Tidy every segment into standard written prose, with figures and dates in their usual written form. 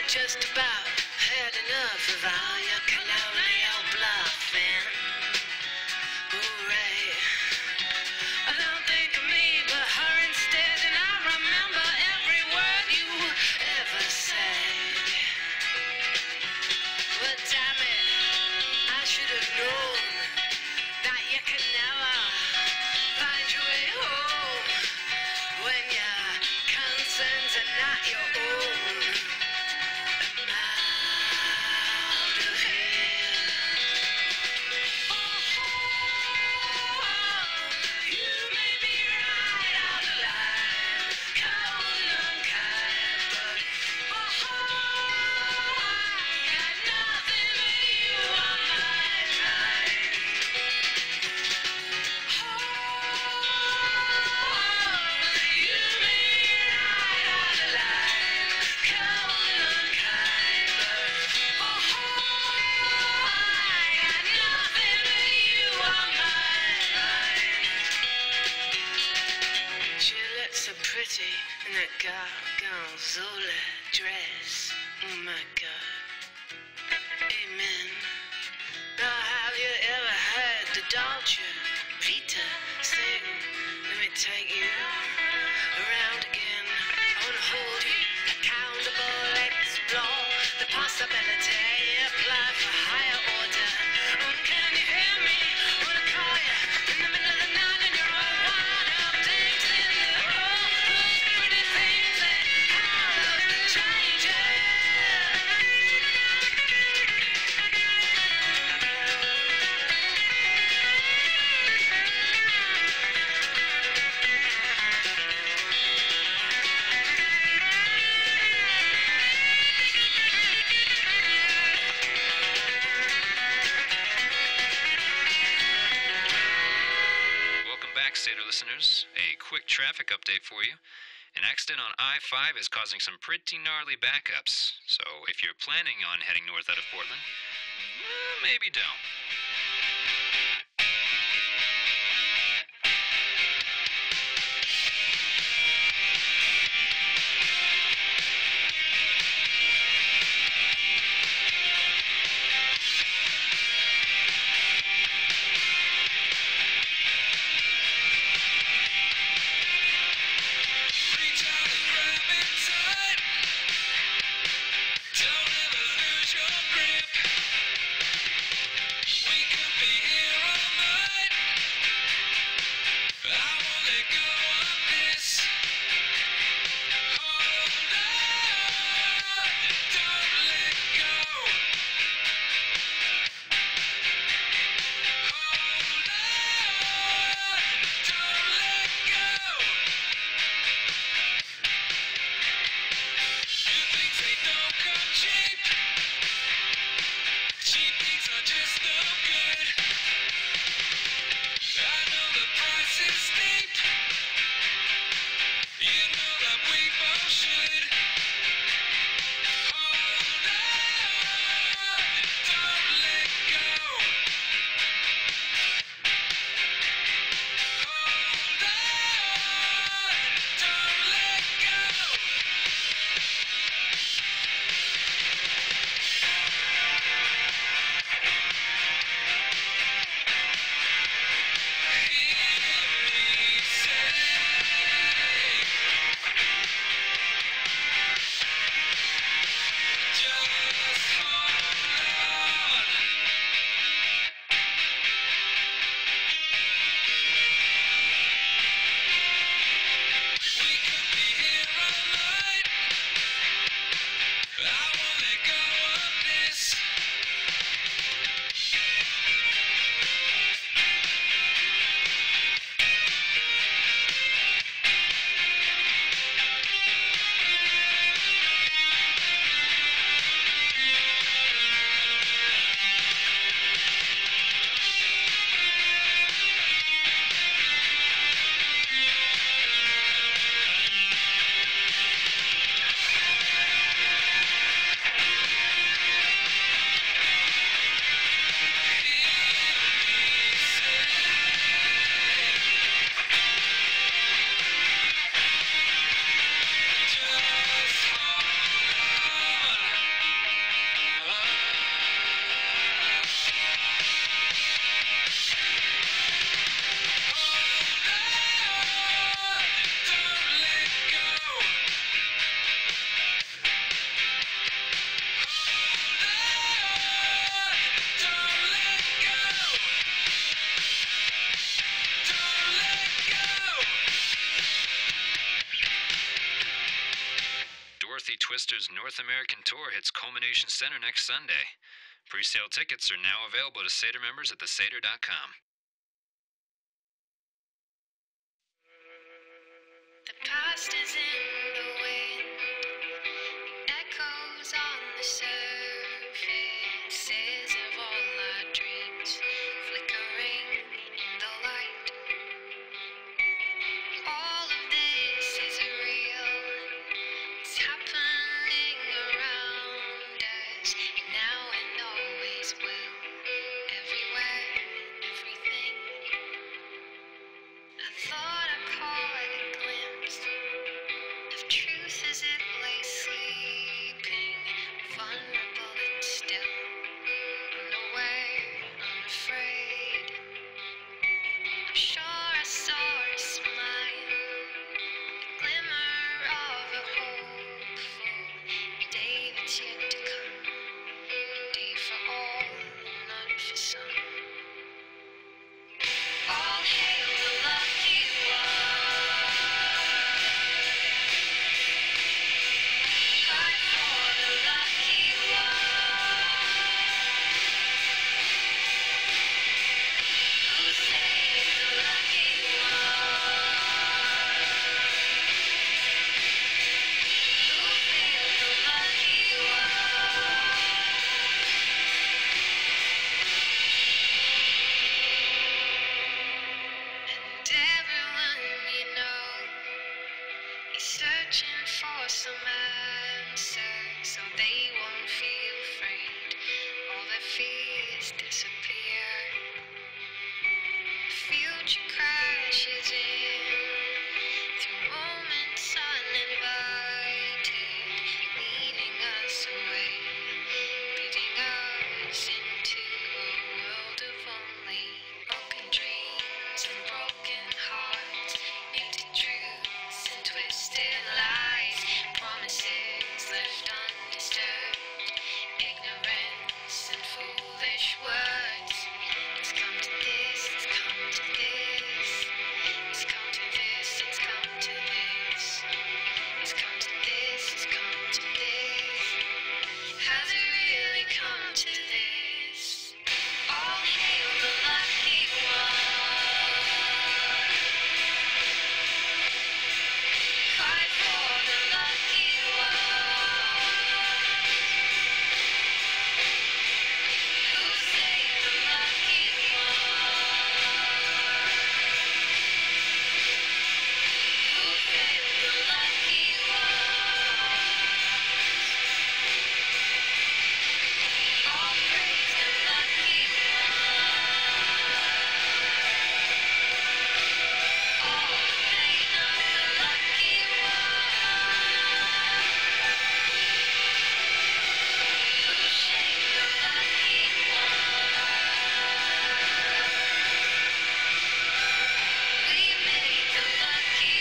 just about had enough of all your colonial bluffing. Hooray. I don't think of me but her instead, and I remember every word you ever said. But damn it, I should have known that you can never find your way home when your concerns are not your own. Out of here. You made me right out of line, cold and unkind, but I got nothing but you on my mind. You made me right out of line, cold and unkind, but I got nothing but you on my mind. She looks so pretty in that gorgonzola dress. Oh my God. Amen. Now have you ever heard the Dolce Vita sing? Let me take you around again. I wanna hold you accountable, explore the possibility, apply for higher order. Can you hear me? Wanna call you in the middle of the night and you're all wired up, dancing in the room. Those pretty things that cause the changes. Welcome back, Seder listeners. A quick traffic update for you. An accident on I-5 is causing some pretty gnarly backups. So if you're planning on heading north out of Portland, maybe don't. Reach out and grab it tight. Don't ever lose your grip. Twister's North American Tour hits Culmination Center next Sunday. Pre-sale tickets are now available to Seder members at theseder.com. The past is in the wind, echoes on the surfaces of all our dreams, flickering in the light. All of this is real, it's happening around us, now and always will, everywhere, everything. I thought I caught a glimpse of truth as it lay sleeping, vulnerable and still, unaware, unafraid. I'm sure I saw a smile, a glimmer of a hopeful day that's yet to come, a day for all, not for some. All hail the lucky one. Fight for the lucky one. Who saved the lucky one? Who failed the lucky one? And everyone you know is searching for some answers, so they won't feel afraid. All their fears disappear. The future crashes in through moments uninvited, leading us away, leading us into a world of only broken dreams and broken hearts, muted truths and twisted lies, promises left undisturbed, ignorance and foolish words. It's come to this, it's come to this, it's come to this, it's come to this, it's come to this, it's come to this. Has it really come to this? All hail the lucky one. Fight for the lucky one. Who saved the lucky one? Who failed the lucky one? All praise the lucky one. All the pain of the lucky one. Who shaped the lucky one? We made the lucky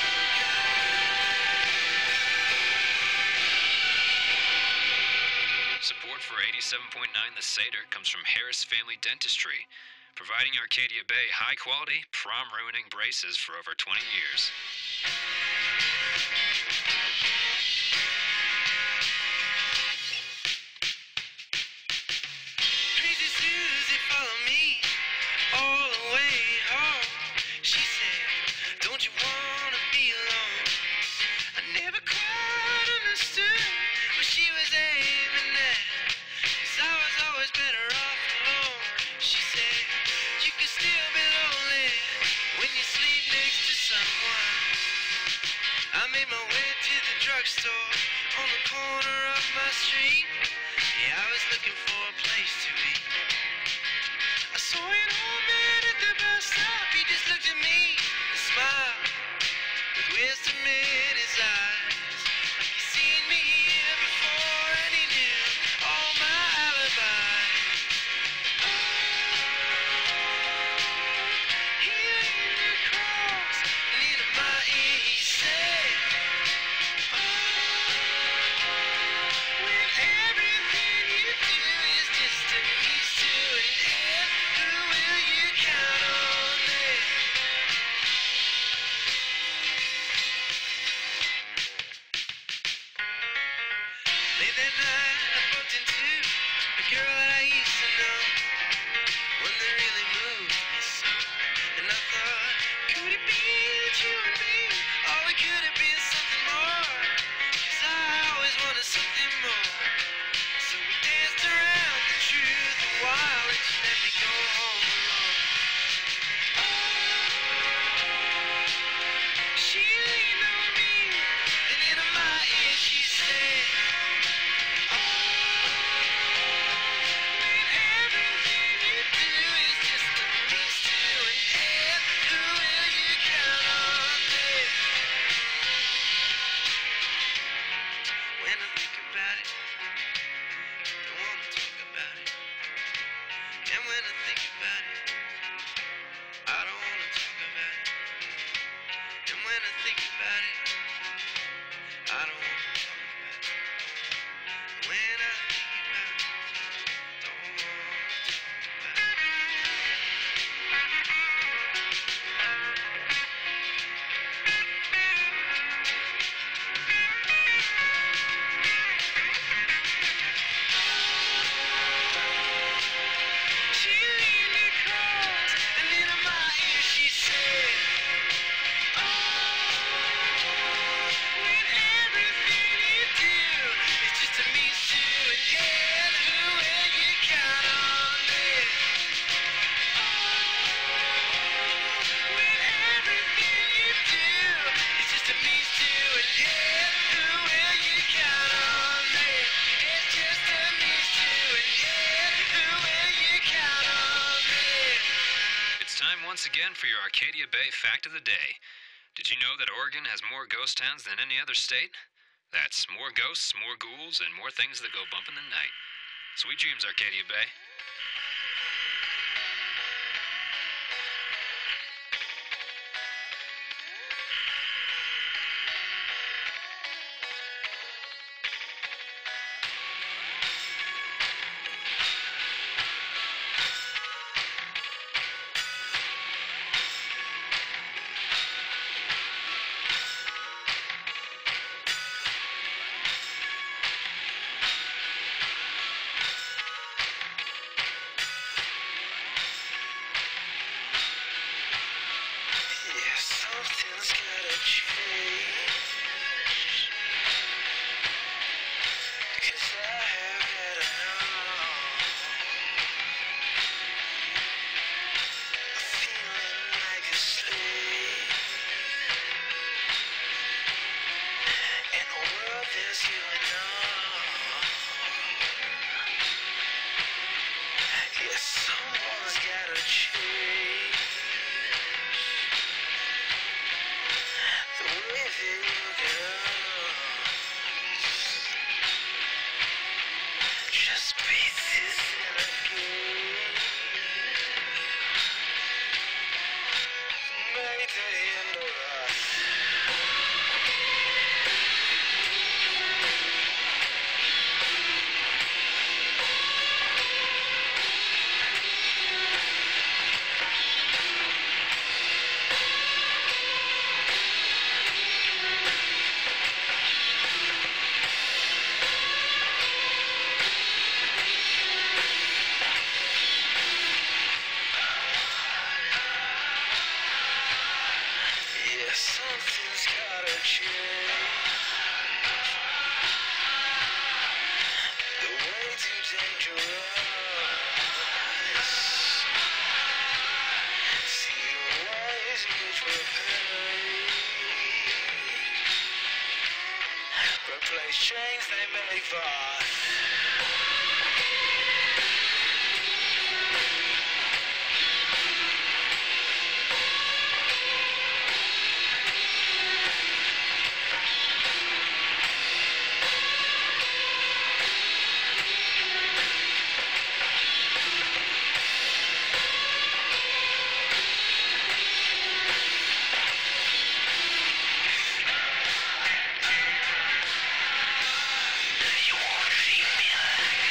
one. Support for 87.9 The Seder comes from Harris Family Dentistry, providing Arcadia Bay high-quality, prom-ruining braces for over 20 years. Crazy Susie followed me all the way home. She said, don't you wanna be alone? I never quite understood what she was aiming at, 'cause I was always better off alone. She said, you can still be lonely when you sleep next to someone. I made my way to the drugstore on the corner of my street. Yeah, I was looking for a place to eat. I saw an old man at the bus stop. He just looked at me and smiled with wisdom in his eyes. Like he'd seen me here before and he knew all my alibis. He laid the cross near my ear. He said, when everything you do is just a means to an end, who will you count on then? Late that night, I bumped into a girl that I used to know, one that really moved me so. And I thought, could it be that you and me, or we could have been something more? 'Cause I always wanted something more. So we danced around the truth a while, and she let me go home alone. She leaned on me, and into my ear she said, when everything you do is just a means to an end, who will you count on then? When I think about it, don't wanna talk about it. And when I think about it, I don't wanna talk about it. And when I think about it, I don't wanna talk about it. When I think about it, don't wanna talk about it. She leaned across, and into my ear she said, when everything you do is just a means to an end, who will you count on then? When everything you do is just a means to an end, who will you count on then? It's just a means to an end, who will you count on then? It's time once again for your Arcadia Bay Fact of the Day. Did you know that Oregon has more ghost towns than any other state? That's more ghosts, more ghouls, and more things that go bump in the night. Sweet dreams, Arcadia Bay. Yeah, something's gotta change, 'cause I have had enough. I'm feeling like a slave. In a world there's you and I. Yeah, someone's gotta change the way they look at us. Just pieces in a game made to hinder us. Yeah, something's gotta change. The way too dangerous. See the ways in which we're paid. Replace chains they make for us. You wanna treat me like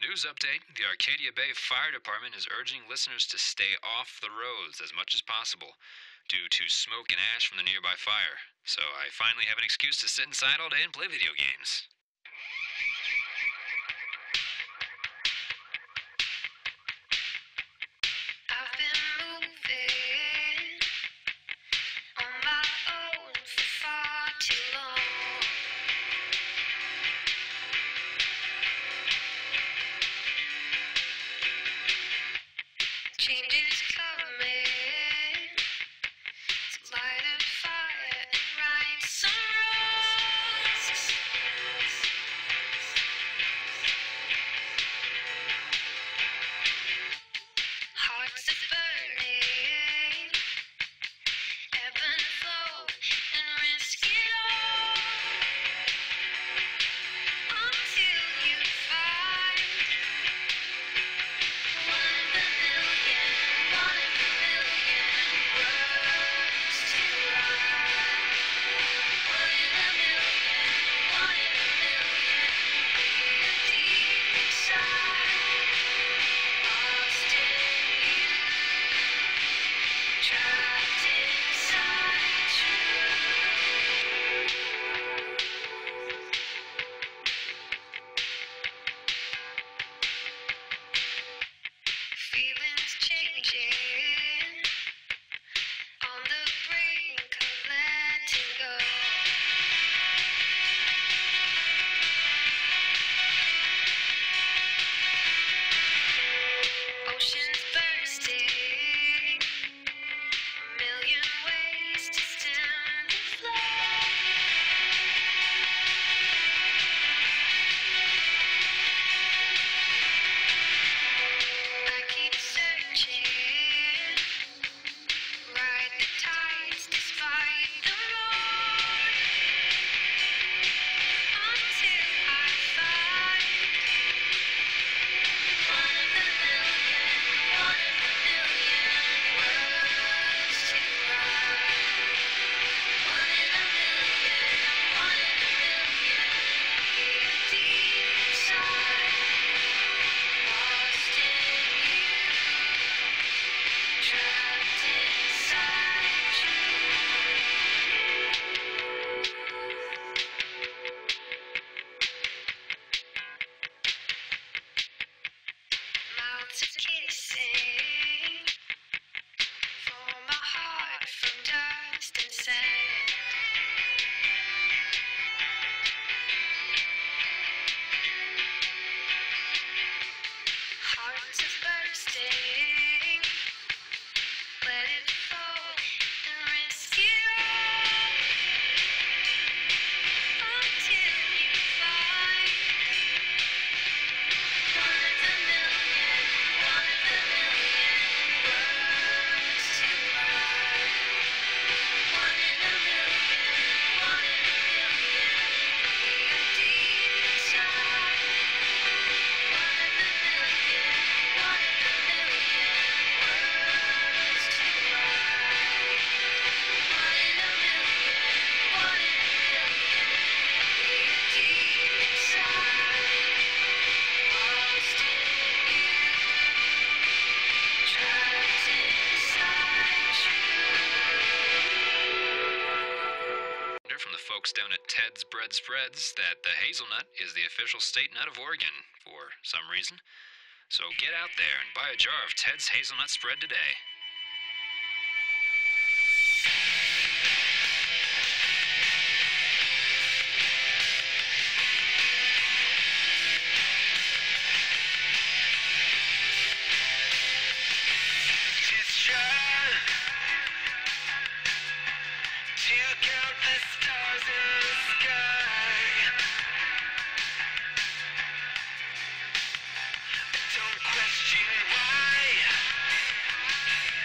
news update, the Arcadia Bay Fire Department is urging listeners to stay off the roads as much as possible due to smoke and ash from the nearby fire. So I finally have an excuse to sit inside all day and play video games. I've been moving on my own for far too long. Change is coming to light a fire and right some wrongs. Hearts are burning, ebb and flow, and risk it all until you find one in a million words to write. One in a million, deep inside, lost in you, trapped inside feelings changing, on the brink of letting go. Oceans bursting, a million ways to stem the flow. I keep searching, ride the tides despite the roar, until I find one in a million words to write. One in a million, deep inside, lost in you, trapped inside you. Mouths are kissing, form a heart from dust and sand. Hearts are bursting, let it fall and risk it all until you find one in a million words to write. One in a million, deep inside. One in a million words to write. One in a million, deep inside, lost in you, trapped inside you. From the folks down at Ted's Bread Spreads that the hazelnut is the official state nut of Oregon for some reason. So get out there and buy a jar of Ted's hazelnut spread today. Just try to count the stars in the sky. Don't question why.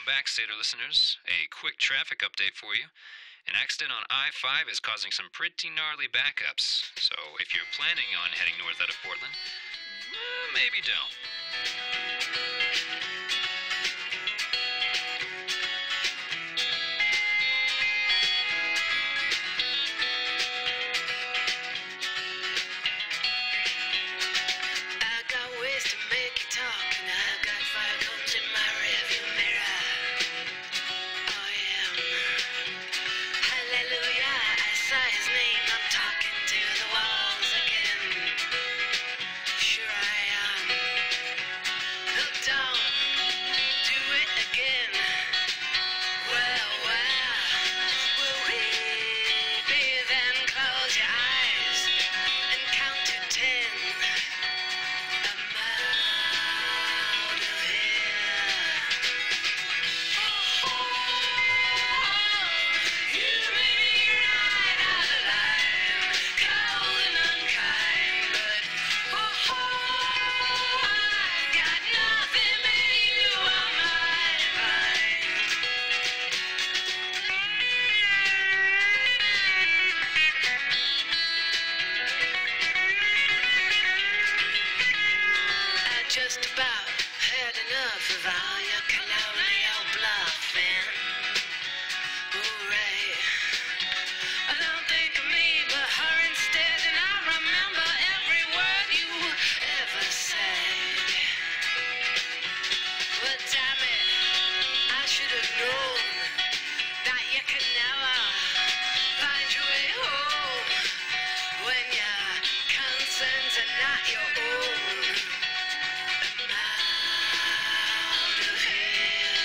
Welcome back, Seder listeners. A quick traffic update for you. An accident on I-5 is causing some pretty gnarly backups. So if you're planning on heading north out of Portland, maybe don't. I got ways to make you talk, and I got fire cones in my rearview mirror. Oh yeah. Hallelujah, I saw his name. I'm talking to the walls again. Sure I am. Look down, do it again. Well, will we be then? Close your eyes and count to 10. I'm out of here. You may be right out of line, cold and unkind, but I got nothing but you on my mind. I just about had enough of all your colonial bluffing. Right. I don't think of me, but her instead, and I remember every word you ever said. But damn it, I should have known that you can never find your way home when your concerns are not your own. I'm out of here.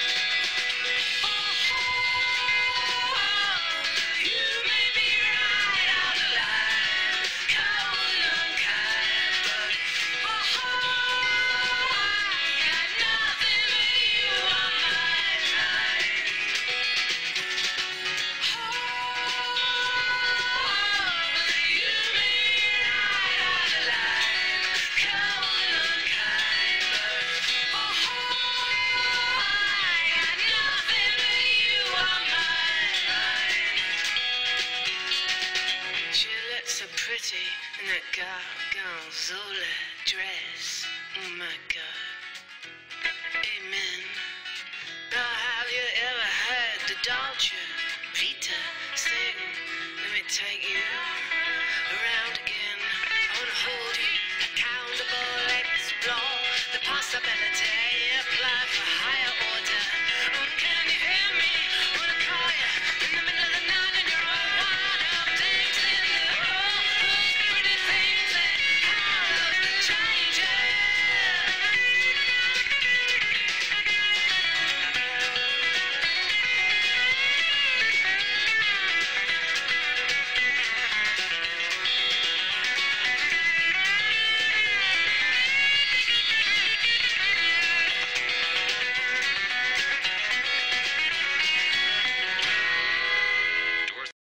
You may be right out of line, cold and unkind, but I got nothing but you on my mind. You may be right out of line, cold and unkind, but I got nothing but you on my mind. She looks so pretty in that gorgonzola dress. Oh my God. Amen. Now have you ever heard the Dolce Vita sing? Let me take you around again. I wanna hold you accountable, explore the possibility, apply for